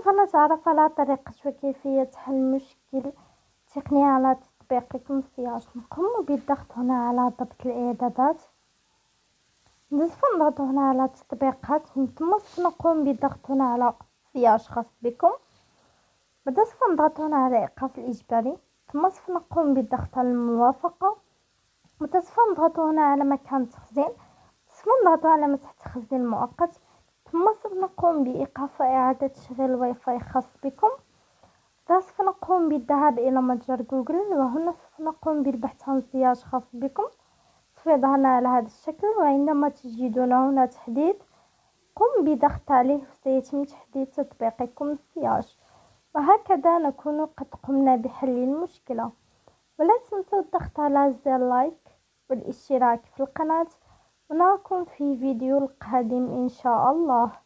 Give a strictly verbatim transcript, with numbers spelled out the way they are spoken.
سوف نتعرف على طريقة وكيفية حل مشكل تقني على تطبيقكم سياج. نقوم بالضغط هنا على ضبط الإعدادات، سوف نضغط هنا على تطبيقات، ثم سوف نقوم بالضغط هنا على سياج خاص بكم. بعد سوف نضغط هنا على إيقاف الإجباري، ثم سوف نقوم بالضغط على الموافقة. بعد سوف نضغط هنا على مكان التخزين، سوف نضغط على مسح التخزين المؤقت، ثم سوف نقوم بإيقاف وإعادة تشغيل الواي فاي خاص بكم. سوف نقوم بالذهاب إلى متجر جوجل، وهنا سوف نقوم بالبحث عن سياج خاص بكم. سوف يظهرنا على هذا الشكل، وعندما تجدون هنا تحديث قم بضغط عليه وسيتم تحديث تطبيقكم سياج. وهكذا نكون قد قمنا بحل المشكلة. ولا تنسوا الضغط على زر لايك والاشتراك في القناة، ونراكم في فيديو القادم إن شاء الله.